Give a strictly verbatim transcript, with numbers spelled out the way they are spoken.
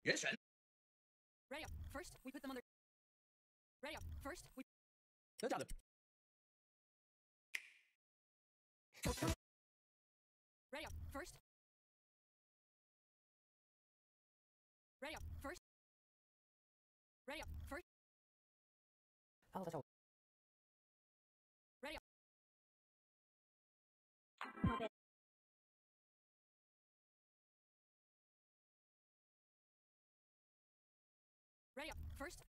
原神 Ready up. First, we put them on their. Ready up. First, we. 真的假的？ Ready up. First. Ready up. First. Ready up. First. Hello，大家好。 Ready up. Ready up. First.